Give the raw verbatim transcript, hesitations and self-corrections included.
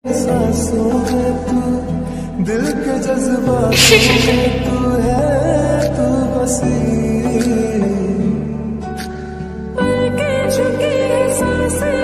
सांसों में तू, दिल के जज्बातों में तू है, तू बसी। पल के झुकी सांसें